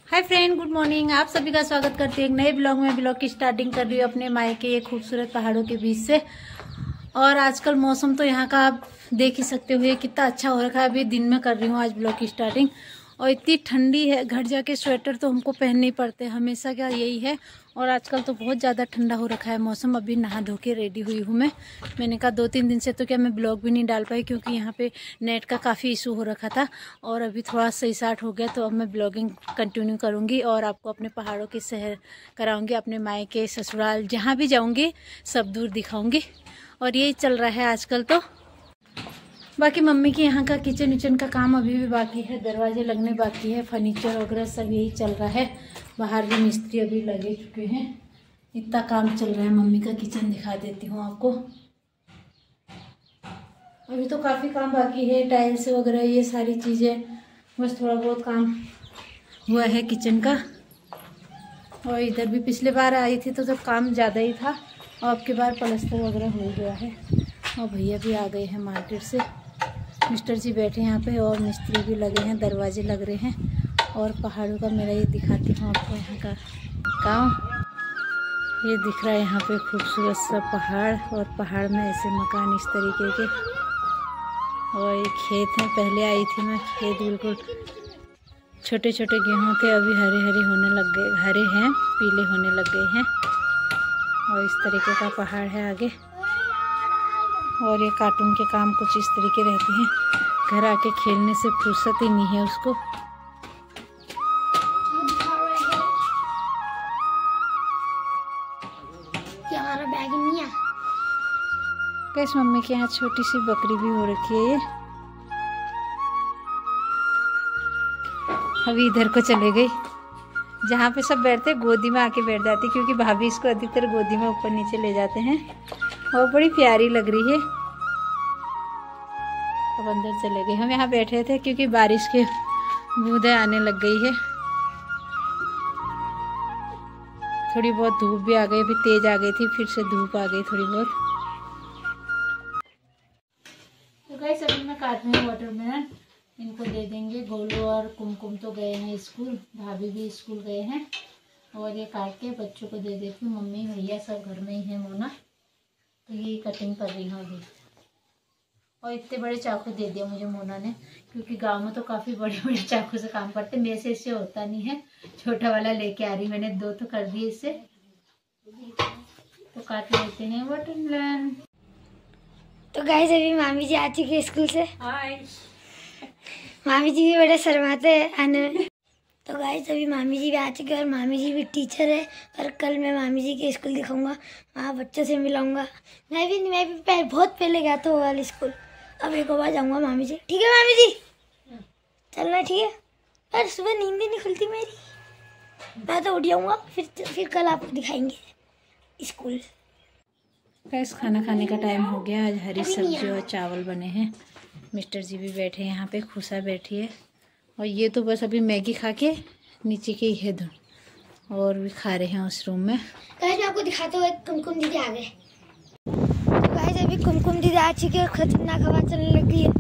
Hi friend, good morning. आप सभी का स्वागत करती हूँ एक नए ब्लॉग में। ब्लॉग की स्टार्टिंग कर रही हूँ अपने मायके ये खूबसूरत पहाड़ों के बीच से। और आजकल मौसम तो यहाँ का आप देख ही सकते हो कितना अच्छा हो रखा है। अभी दिन में कर रही हूँ आज ब्लॉग की स्टार्टिंग और इतनी ठंडी है, घर जाके स्वेटर तो हमको पहनने ही पड़ते हैं, हमेशा क्या यही है। और आजकल तो बहुत ज़्यादा ठंडा हो रखा है मौसम। अभी नहा धो के रेडी हुई हूँ मैंने कहा 2-3 दिन से तो क्या मैं ब्लॉग भी नहीं डाल पाई क्योंकि यहाँ पे नेट का काफ़ी इशू हो रखा था। और अभी थोड़ा सही साठ हो गया तो अब मैं ब्लॉगिंग कंटिन्यू करूँगी और आपको अपने पहाड़ों के शहर कराऊँगी, अपने मायके ससुराल जहाँ भी जाऊँगी सब दूर दिखाऊँगी। और यही चल रहा है आजकल। तो बाकी मम्मी के यहाँ का किचन विचन का काम अभी भी बाकी है, दरवाजे लगने बाकी है, फर्नीचर वगैरह सब यही चल रहा है। बाहर भी मिस्त्री अभी लगे चुके हैं, इतना काम चल रहा है। मम्मी का किचन दिखा देती हूँ आपको। अभी तो काफ़ी काम बाकी है, टाइल्स वगैरह ये सारी चीज़ें, बस थोड़ा बहुत काम हुआ है किचन का। और इधर भी पिछले बार आई थी तो काम ज़्यादा ही था और अब की बार प्लास्टर वगैरह हो गया है। और भैया भी आ गए हैं मार्केट से, मिस्टर जी बैठे यहाँ पे और मिस्त्री भी लगे हैं, दरवाजे लग रहे हैं। और पहाड़ों का मेरा ये दिखाती हूँ आपको यहाँ का गांव। ये दिख रहा है यहाँ पे खूबसूरत सा पहाड़ और पहाड़ में ऐसे मकान इस तरीके के। और ये खेत है, पहले आई थी मैं, खेत बिल्कुल छोटे छोटे गेहूँ थे, अभी हरे हरे होने लग गए, हरे हैं, पीले होने लग गए हैं। और इस तरीके का पहाड़ है आगे। और ये कार्टून के काम कुछ इस तरीके रहते हैं, घर आके खेलने से फुर्सत ही नहीं है उसको। हमारा बैग नहीं है। कैसे मम्मी के यहाँ छोटी सी बकरी भी हो रखी है। ये अभी इधर को चले गई, जहाँ पे सब बैठते गोदी में आके बैठ जाती, क्योंकि भाभी इसको अधिकतर गोदी में ऊपर नीचे ले जाते हैं और बड़ी प्यारी लग रही है। अब अंदर चले गए। हम यहाँ बैठे थे क्योंकि बारिश के बूंदें आने लग गई है, थोड़ी बहुत धूप भी आ गई, अभी तेज आ गई थी, फिर से धूप आ गई थोड़ी बहुत। तो गाइस अभी मैं काट रही हूँ वाटरमेलन, इनको दे देंगे। गोलू और कुमकुम तो गए हैं स्कूल, भाभी भी स्कूल गए हैं। और ये काट के बच्चों को दे देती हूँ। मम्मी भैया सब घर में ही है, मोना तो ये कटिंग कर रही हूँ अभी। और इतने बड़े चाकू दे दिया मुझे मोना ने, क्योंकि गांव में तो काफ़ी बड़े बड़े चाकू से काम करते, मेरे से इससे होता नहीं है। छोटा वाला लेके आ रही मैंने, 2 तो कर दिए इससे। तो काट लेते हैं वाटरमेलन। तो गाइस अभी मामी जी आ चुकी है स्कूल से। हाय। मामी जी भी बड़े शर्माते हैं आने में। तो गाइस अभी मामी जी भी आ चुके हैं और मामी जी भी टीचर है। और कल मैं मामी जी के स्कूल दिखाऊंगा, वहाँ बच्चों से मिलाऊंगा। मैं भी बहुत पहले गया था वो वाले स्कूल, अब एक बार जाऊंगा मामी जी। ठीक है मामी जी, चलना ठीक है। यार सुबह नींद भी नहीं खुलती मेरी, मैं तो उठ जाऊंगा। फिर कल आपको दिखाएंगे स्कूल। गैस खाना खाने का टाइम हो गया। आज हरी सब्जी और चावल बने हैं। मिस्टर जी भी बैठे हैं यहाँ पे, खुशा बैठी है। और ये तो बस अभी मैगी खा के नीचे के ही है और भी खा रहे हैं उस रूम में। गाइस मैं आपको दिखाता हूँ, कुमकुम दीदी आ गए। गाइस अभी कुमकुम दीदी आ चुकी है और खतरनाक हवा चलने लग गई है।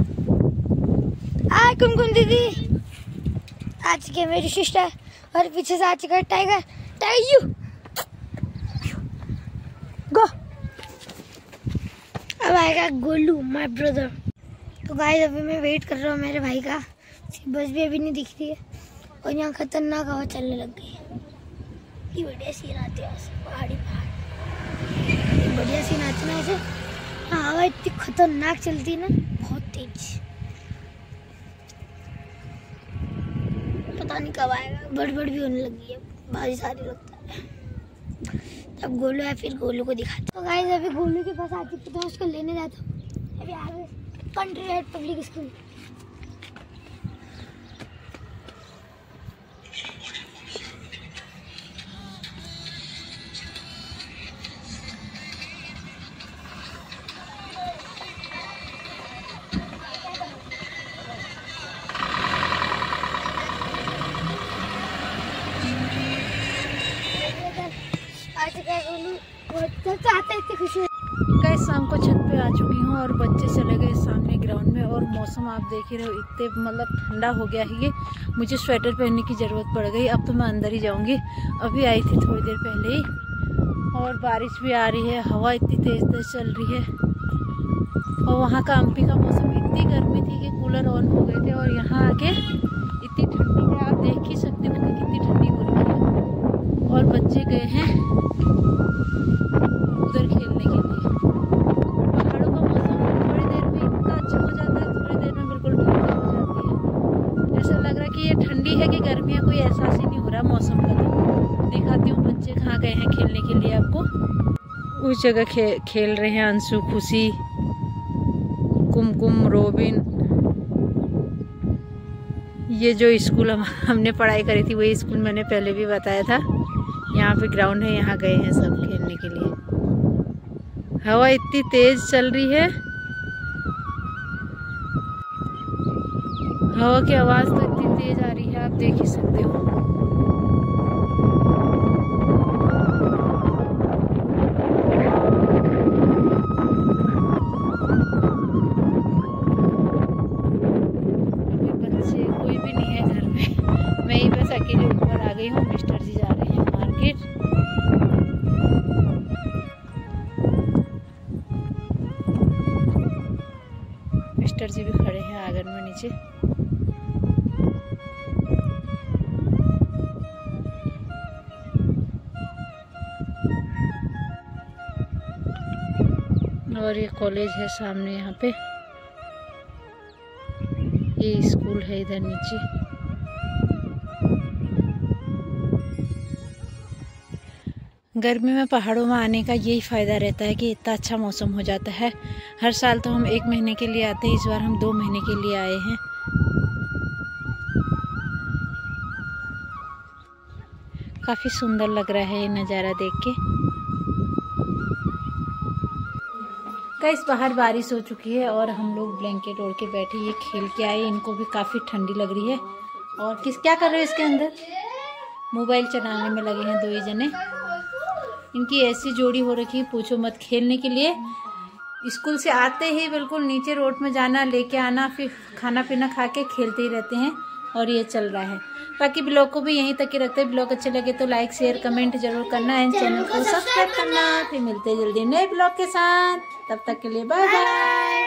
आ कुमकुम दीदी आ चुकी है, मेरी सिस्टर। और पीछे से आ चुका है टाइगर। Tiger you go. अब आएगा गोलू माय ब्रदर। तो गाइस अभी मैं वेट कर रहा हूँ मेरे भाई का, बस भी अभी नहीं दिख रही है। और यहाँ खतरनाक हवा चलने लग गई है। ये बढ़िया सीन आती है पहाड़ी पहाड़, बढ़िया सीन आती है ऐसे। हवा इतनी खतरनाक चलती है ना, बहुत तेज। पता नहीं कब आएगा, बड़बड़ भी होने लगी है, बारिश आने लगता है। तब गोलू है, फिर गोलू को दिखाते। तो गाइस अभी गोलू के पास आ चुकी तो उसको लेने जाता हूँ। अभी आ गए country head public school. Guys शाम को छत पे आ चुकी हूँ और बच्चे चले गए सामने ग्राउंड में। और मौसम आप देख ही रहे हो, इतने मतलब ठंडा हो गया है ये, मुझे स्वेटर पहनने की ज़रूरत पड़ गई। अब तो मैं अंदर ही जाऊँगी। अभी आई थी थोड़ी देर पहले ही और बारिश भी आ रही है, हवा इतनी तेज़ तेज़ चल रही है। और वहाँ का हम्पी का मौसम इतनी गर्मी थी कि कूलर ऑन हो गए थे और यहाँ आके इतनी ठंडी है, आप देख ही सकते हो कि कितनी ठंडी हो रही है। और बच्चे गए हैं उधर खेलने के लिए। पहाड़ों का मौसम थोड़ी देर में इतना अच्छा हो जाता है, थोड़ी देर में बिल्कुल ठंडी हो जाती है। ऐसा लग रहा है कि ये ठंडी है कि गर्मी है, कोई एहसास ही नहीं हो रहा मौसम का। तो दिखाती हूँ बच्चे कहाँ गए हैं खेलने के लिए आपको। उस जगह खेल रहे हैं अंशु, खुशी, कुमकुम, रोबिन। ये जो स्कूल हमने पढ़ाई करी थी वही स्कूल मैंने पहले भी बताया था। यहाँ पे ग्राउंड है, यहाँ गए हैं सब खेलने के लिए। हवा इतनी तेज चल रही है, हवा की आवाज़ तो इतनी तेज आ रही है, आप देख ही सकते हो। कोई भी नहीं है घर में, मैं ही बस अकेले ऊपर आ गई हूँ। मिस्टर जी जा रहे हैं मार्केट। मिस्टर जी भी खड़े हैं आंगन में नीचे। और ये कॉलेज है सामने, यहाँ पे ये स्कूल है इधर नीचे। गर्मी में पहाड़ों में आने का यही फ़ायदा रहता है कि इतना अच्छा मौसम हो जाता है। हर साल तो हम 1 महीने के लिए आते हैं, इस बार हम 2 महीने के लिए आए हैं। काफ़ी सुंदर लग रहा है ये नज़ारा देख के। गाइस बाहर बारिश हो चुकी है और हम लोग ब्लैंकेट ओढ़ के बैठे, ये खेल के आए। इनको भी काफ़ी ठंडी लग रही है। और क्या कर रहे हो इसके अंदर? मोबाइल चलाने में लगे हैं 2 ही जने। इनकी ऐसी जोड़ी हो रखी है पूछो मत, खेलने के लिए। स्कूल से आते ही बिल्कुल नीचे रोड में जाना, लेके आना, फिर खाना पीना खा के खेलते ही रहते हैं। और ये चल रहा है। बाकी ब्लॉग को भी यहीं तक ही रखते हैं। ब्लॉग अच्छे लगे तो लाइक शेयर कमेंट जरूर करना एंड चैनल को सब्सक्राइब करना। फिर मिलते हैं जल्दी नए ब्लॉग के साथ, तब तक के लिए बाय बाय।